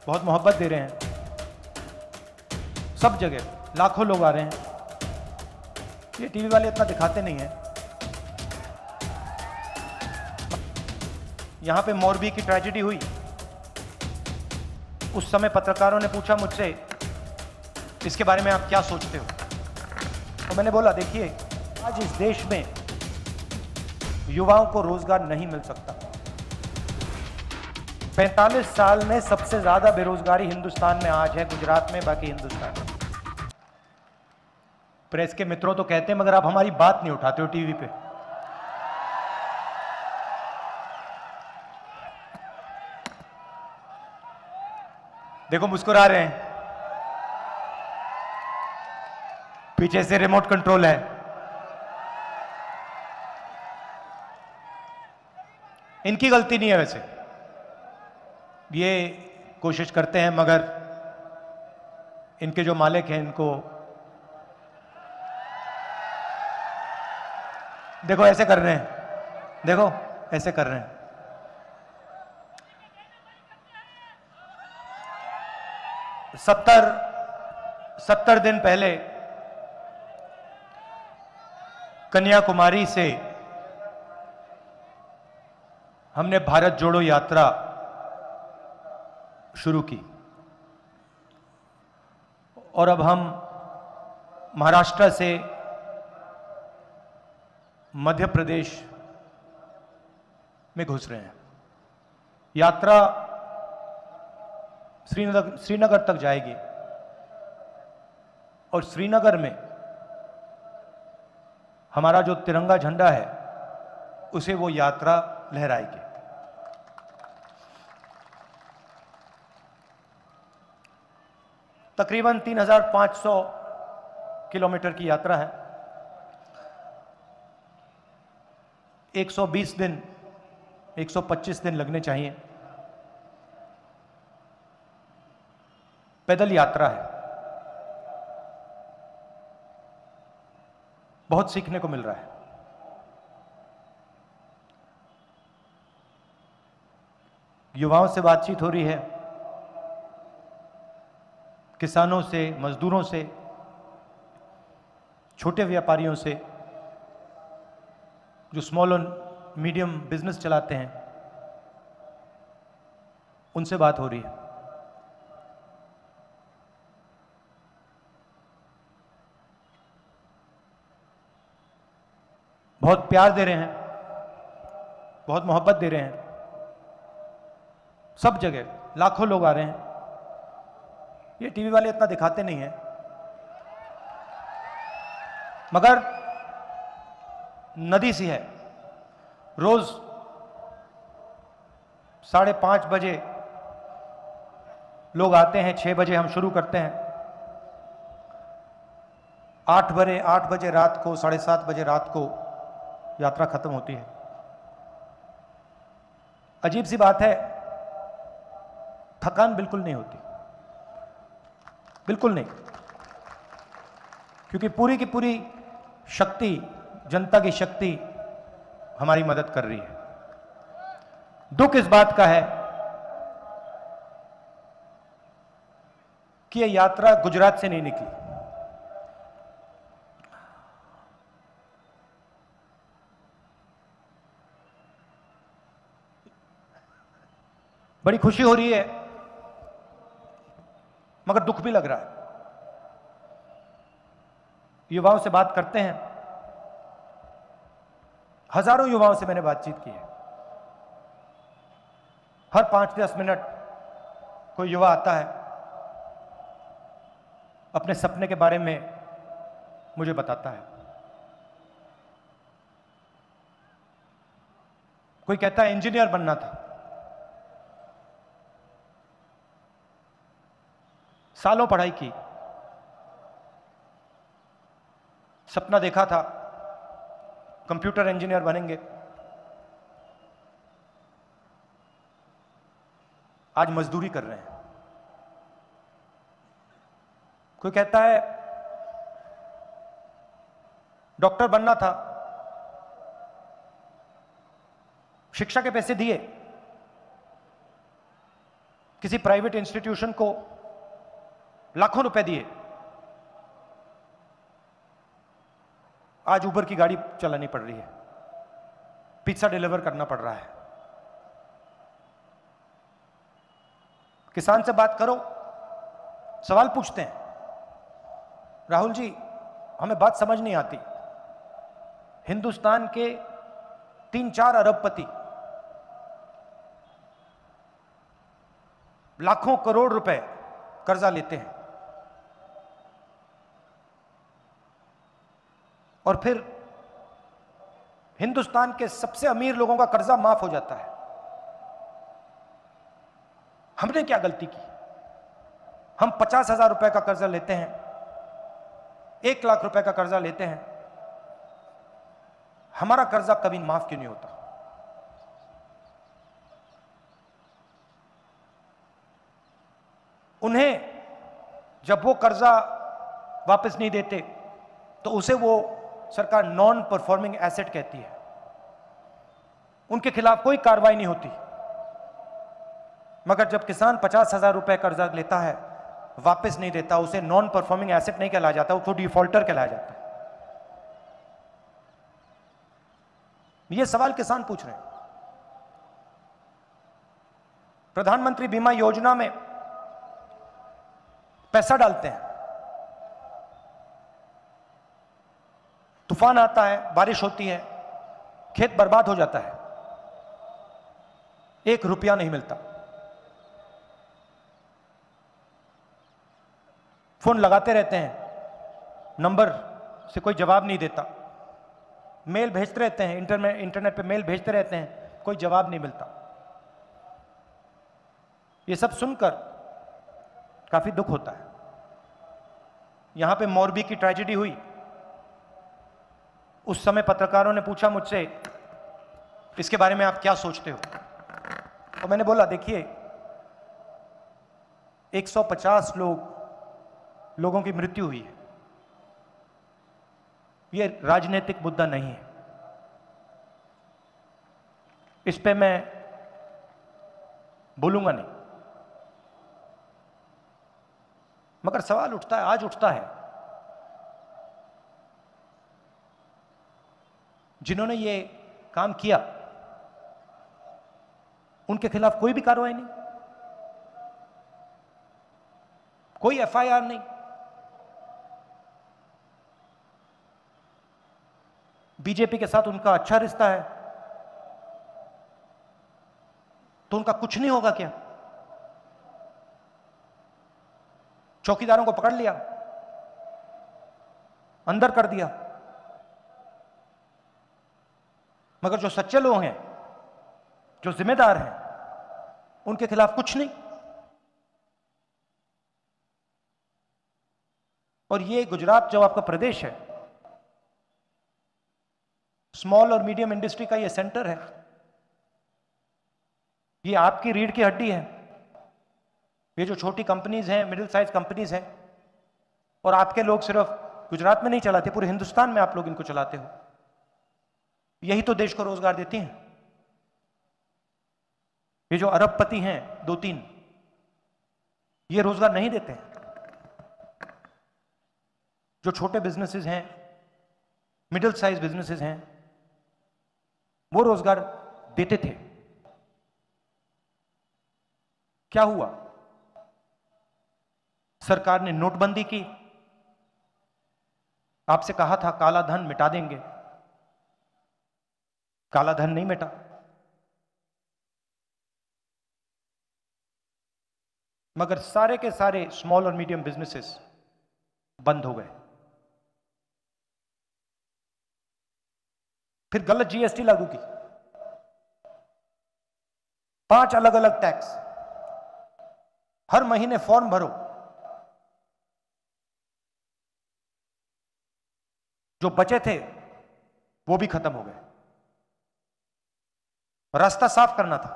बहुत मोहब्बत दे रहे हैं। सब जगह लाखों लोग आ रहे हैं। ये टीवी वाले इतना दिखाते नहीं हैं। यहां पे मोरबी की ट्रेजेडी हुई, उस समय पत्रकारों ने पूछा मुझसे इसके बारे में आप क्या सोचते हो, तो मैंने बोला देखिए, आज इस देश में युवाओं को रोजगार नहीं मिल सकता। 45 साल में सबसे ज्यादा बेरोजगारी हिंदुस्तान में आज है, गुजरात में, बाकी हिंदुस्तान में। प्रेस के मित्रों तो कहते हैं मगर आप हमारी बात नहीं उठाते हो टीवी पे। देखो मुस्कुरा रहे हैं, पीछे से रिमोट कंट्रोल है। इनकी गलती नहीं है वैसे, ये कोशिश करते हैं मगर इनके जो मालिक हैं इनको देखो ऐसे कर रहे हैं, देखो ऐसे कर रहे हैं। सत्तर दिन पहले कन्याकुमारी से हमने भारत जोड़ो यात्रा शुरू की और अब हम महाराष्ट्र से मध्य प्रदेश में घुस रहे हैं। यात्रा श्रीनगर तक जाएगी और श्रीनगर में हमारा जो तिरंगा झंडा है उसे वो यात्रा लहराएगी। तकरीबन 3500 किलोमीटर की यात्रा है। 120 दिन 125 दिन लगने चाहिए। पैदल यात्रा है। बहुत सीखने को मिल रहा है। युवाओं से बातचीत हो रही है, किसानों से, मजदूरों से, छोटे व्यापारियों से, जो स्मॉल और मीडियम बिजनेस चलाते हैं, उनसे बात हो रही है। बहुत प्यार दे रहे हैं, बहुत मोहब्बत दे रहे हैं। सब जगह लाखों लोग आ रहे हैं। ये टीवी वाले इतना दिखाते नहीं हैं, मगर नदी सी है। रोज 5:30 बजे लोग आते हैं, 6 बजे हम शुरू करते हैं। 8 बजे रात को, 7:30 बजे रात को यात्रा खत्म होती है। अजीब सी बात है, थकान बिल्कुल नहीं होती, बिल्कुल नहीं, क्योंकि पूरी की पूरी शक्ति, जनता की शक्ति हमारी मदद कर रही है। दुख इस बात का है कि यह यात्रा गुजरात से नहीं निकली। बड़ी खुशी हो रही है मगर दुख भी लग रहा है। युवाओं से बात करते हैं, हजारों युवाओं से मैंने बातचीत की है। हर 5-10 मिनट कोई युवा आता है, अपने सपने के बारे में मुझे बताता है। कोई कहता है इंजीनियर बनना था, सालों पढ़ाई की, सपना देखा था कंप्यूटर इंजीनियर बनेंगे, आज मजदूरी कर रहे हैं। कोई कहता है डॉक्टर बनना था, शिक्षा के पैसे दिए, किसी प्राइवेट इंस्टीट्यूशन को लाखों रुपए दिए, आज उबर की गाड़ी चलानी पड़ रही है, पिज्जा डिलीवर करना पड़ रहा है। किसान से बात करो, सवाल पूछते हैं, राहुल जी हमें बात समझ नहीं आती, हिंदुस्तान के 3-4 अरबपति लाखों करोड़ रुपए कर्जा लेते हैं और फिर हिंदुस्तान के सबसे अमीर लोगों का कर्जा माफ हो जाता है। हमने क्या गलती की? हम 50,000 रुपए का कर्जा लेते हैं, 1 लाख रुपए का कर्जा लेते हैं, हमारा कर्जा कभी माफ क्यों नहीं होता? उन्हें जब वो कर्जा वापस नहीं देते तो उसे वो सरकार नॉन परफॉर्मिंग एसेट कहती है, उनके खिलाफ कोई कार्रवाई नहीं होती। मगर जब किसान 50,000 रुपए कर्जा लेता है, वापस नहीं देता, उसे नॉन परफॉर्मिंग एसेट नहीं कहलाया जाता, उसको डिफॉल्टर कहलाया जाता है। ये सवाल किसान पूछ रहे हैं। प्रधानमंत्री बीमा योजना में पैसा डालते हैं, तूफान आता है, बारिश होती है, खेत बर्बाद हो जाता है, 1 रुपया नहीं मिलता। फोन लगाते रहते हैं, नंबर से कोई जवाब नहीं देता, मेल भेजते रहते हैं, इंटरनेट पे मेल भेजते रहते हैं, कोई जवाब नहीं मिलता। ये सब सुनकर काफी दुख होता है। यहां पे मोरबी की ट्रेजेडी हुई, उस समय पत्रकारों ने पूछा मुझसे इसके बारे में आप क्या सोचते हो, और मैंने बोला देखिए 150 लोगों की मृत्यु हुई है, यह राजनीतिक मुद्दा नहीं है, इस पे मैं बोलूंगा नहीं। मगर सवाल उठता है, आज उठता है, जिन्होंने ये काम किया उनके खिलाफ कोई भी कार्रवाई नहीं, कोई एफआईआर नहीं। बीजेपी के साथ उनका अच्छा रिश्ता है तो उनका कुछ नहीं होगा क्या? चौकीदारों को पकड़ लिया, अंदर कर दिया, मगर जो सच्चे लोग हैं, जो जिम्मेदार हैं, उनके खिलाफ कुछ नहीं। और ये गुजरात जो आपका प्रदेश है, स्मॉल और मीडियम इंडस्ट्री का ये सेंटर है, ये आपकी रीढ़ की हड्डी है। ये जो छोटी कंपनीज हैं, मिडिल साइज कंपनीज हैं, और आपके लोग सिर्फ गुजरात में नहीं चलाते, पूरे हिंदुस्तान में आप लोग इनको चलाते हो। यही तो देश को रोजगार देती हैं। ये जो अरबपति हैं 2-3, ये रोजगार नहीं देते हैं। जो छोटे बिजनेसेस हैं, मिडिल साइज बिजनेसेस हैं, वो रोजगार देते थे। क्या हुआ? सरकार ने नोटबंदी की, आपसे कहा था काला धन मिटा देंगे, काला धन नहीं मिटा। मगर सारे के सारे स्मॉल और मीडियम बिजनेसेस बंद हो गए। फिर गलत जीएसटी लागू की, 5 अलग अलग टैक्स, हर महीने फॉर्म भरो, जो बचे थे वो भी खत्म हो गए। रास्ता साफ करना था,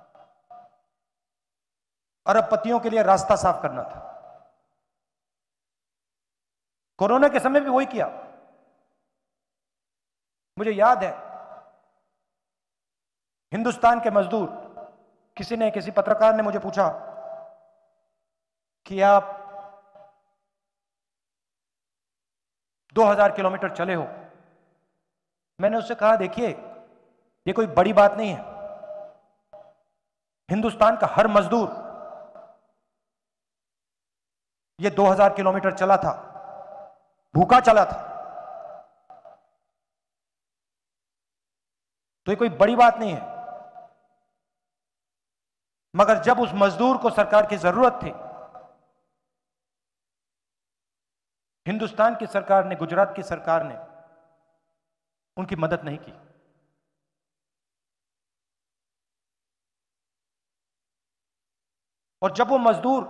अरबपतियों के लिए रास्ता साफ करना था। कोरोना के समय भी वही किया। मुझे याद है, हिंदुस्तान के मजदूर, किसी पत्रकार ने मुझे पूछा कि आप 2000 किलोमीटर चले हो। मैंने उससे कहा, देखिए ये कोई बड़ी बात नहीं है। हिंदुस्तान का हर मजदूर ये 2000 किलोमीटर चला था, भूखा चला था, तो ये कोई बड़ी बात नहीं है। मगर जब उस मजदूर को सरकार की जरूरत थी, हिंदुस्तान की सरकार ने, गुजरात की सरकार ने उनकी मदद नहीं की। और जब वो मजदूर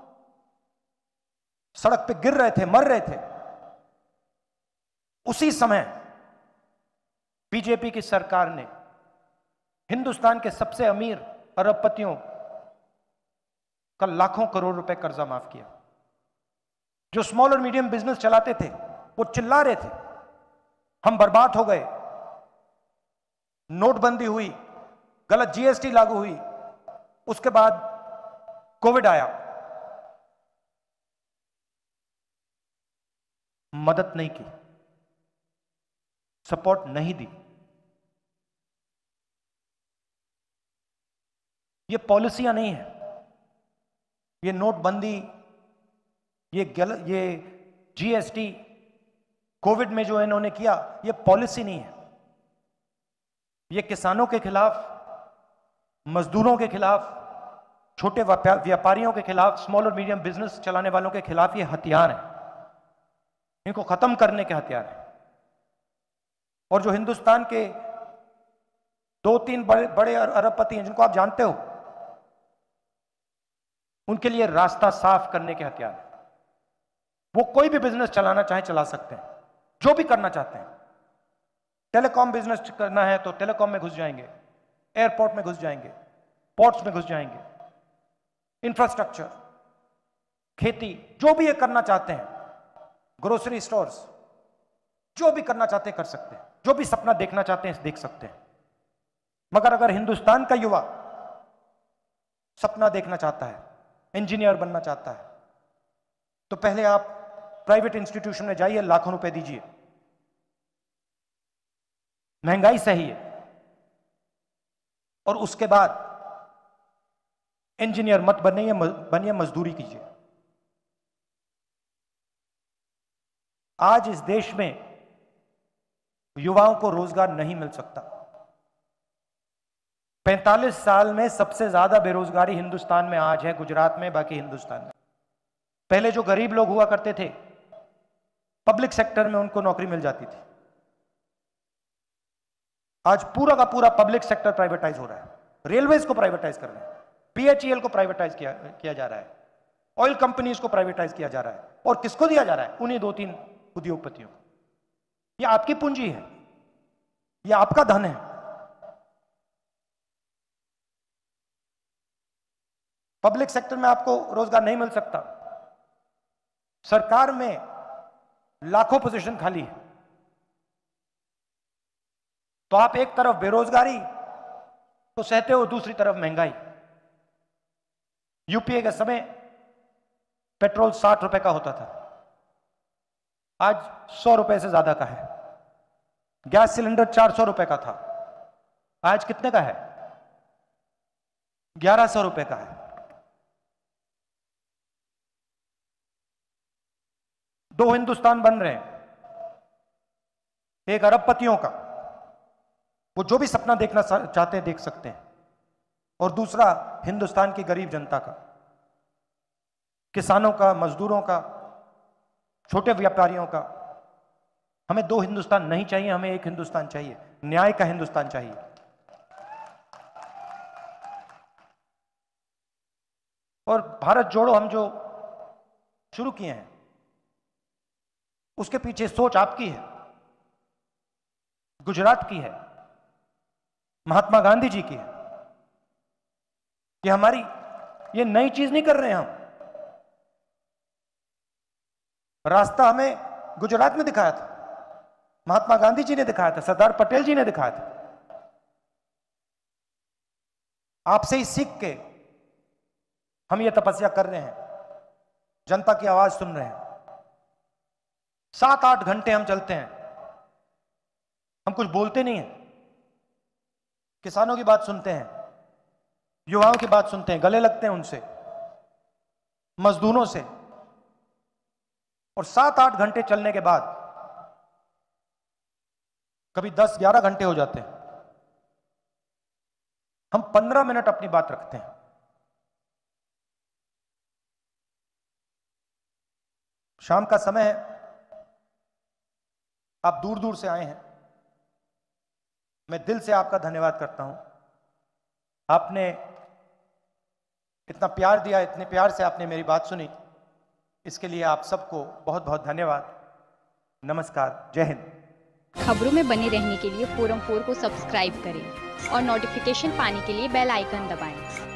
सड़क पे गिर रहे थे, मर रहे थे, उसी समय बीजेपी की सरकार ने हिंदुस्तान के सबसे अमीर अरबपतियों का लाखों करोड़ रुपए कर्जा माफ किया। जो स्मॉल और मीडियम बिजनेस चलाते थे वो चिल्ला रहे थे, हम बर्बाद हो गए, नोटबंदी हुई, गलत जीएसटी लागू हुई, उसके बाद कोविड आया, मदद नहीं की, सपोर्ट नहीं दी। ये पॉलिसियां नहीं है, ये नोटबंदी, ये जीएसटी, कोविड में जो इन्होंने किया, ये पॉलिसी नहीं है। ये किसानों के खिलाफ, मजदूरों के खिलाफ, छोटे व्यापारियों के खिलाफ, स्मॉल और मीडियम बिजनेस चलाने वालों के खिलाफ ये हथियार है, इनको खत्म करने के हथियार है। और जो हिंदुस्तान के 2-3 बड़े अरबपति हैं जिनको आप जानते हो, उनके लिए रास्ता साफ करने के हथियार है। वो कोई भी बिजनेस चलाना चाहे चला सकते हैं, जो भी करना चाहते हैं। टेलीकॉम बिजनेस करना है तो टेलीकॉम में घुस जाएंगे, एयरपोर्ट में घुस जाएंगे, पोर्ट्स में घुस जाएंगे, इंफ्रास्ट्रक्चर, खेती, जो भी ये करना चाहते हैं, ग्रोसरी स्टोर्स, जो भी करना चाहते हैं कर सकते हैं, जो भी सपना देखना चाहते हैं देख सकते हैं। मगर अगर हिंदुस्तान का युवा सपना देखना चाहता है, इंजीनियर बनना चाहता है, तो पहले आप प्राइवेट इंस्टीट्यूशन में जाइए, लाखों रुपए दीजिए, महंगाई सही है, और उसके बाद इंजीनियर मत बनिए, मजदूरी कीजिए। आज इस देश में युवाओं को रोजगार नहीं मिल सकता। 45 साल में सबसे ज्यादा बेरोजगारी हिंदुस्तान में आज है, गुजरात में, बाकी हिंदुस्तान में। पहले जो गरीब लोग हुआ करते थे, पब्लिक सेक्टर में उनको नौकरी मिल जाती थी। आज पूरा का पूरा पब्लिक सेक्टर प्राइवेटाइज हो रहा है, रेलवेज को प्राइवेटाइज कर रहे हैं, पीएचईएल को प्राइवेटाइज किया जा रहा है, ऑयल कंपनीज को प्राइवेटाइज किया जा रहा है। और किसको दिया जा रहा है? उन्हीं 2-3 उद्योगपतियों को। ये आपकी पूंजी है, ये आपका धन है। पब्लिक सेक्टर में आपको रोजगार नहीं मिल सकता। सरकार में लाखों पोजीशन खाली है, तो आप एक तरफ बेरोजगारी तो सहते हो, दूसरी तरफ महंगाई। यूपीए के समय पेट्रोल 60 रुपए का होता था, आज 100 रुपए से ज्यादा का है। गैस सिलेंडर 400 रुपए का था, आज कितने का है? 1100 रुपए का है। 2 हिंदुस्तान बन रहे हैं, एक अरबपतियों का, वो जो भी सपना देखना चाहते हैं देख सकते हैं, और दूसरा हिंदुस्तान की गरीब जनता का, किसानों का, मजदूरों का, छोटे व्यापारियों का। हमें 2 हिंदुस्तान नहीं चाहिए, हमें एक हिंदुस्तान चाहिए, न्याय का हिंदुस्तान चाहिए। और भारत जोड़ो हम जो शुरू किए हैं, उसके पीछे सोच आपकी है, गुजरात की है, महात्मा गांधी जी की है। कि हमारी ये नई चीज नहीं कर रहे हैं हम, रास्ता हमें गुजरात में दिखाया था, महात्मा गांधी जी ने दिखाया था, सरदार पटेल जी ने दिखाया था। आपसे ही सीख के हम ये तपस्या कर रहे हैं जनता की आवाज सुन रहे हैं। 7-8 घंटे हम चलते हैं, हम कुछ बोलते नहीं हैं। किसानों की बात सुनते हैं, युवाओं की बात सुनते हैं, गले लगते हैं उनसे, मजदूरों से। और 7-8 घंटे चलने के बाद कभी 10-11 घंटे हो जाते हैं, हम 15 मिनट अपनी बात रखते हैं। शाम का समय है, आप दूर दूर से आए हैं, मैं दिल से आपका धन्यवाद करता हूं। आपने इतना प्यार दिया, इतने प्यार से आपने मेरी बात सुनी, इसके लिए आप सबको बहुत बहुत धन्यवाद। नमस्कार, जय हिंद। खबरों में बने रहने के लिए फोरम 4 को सब्सक्राइब करें और नोटिफिकेशन पाने के लिए बेल आइकन दबाएं।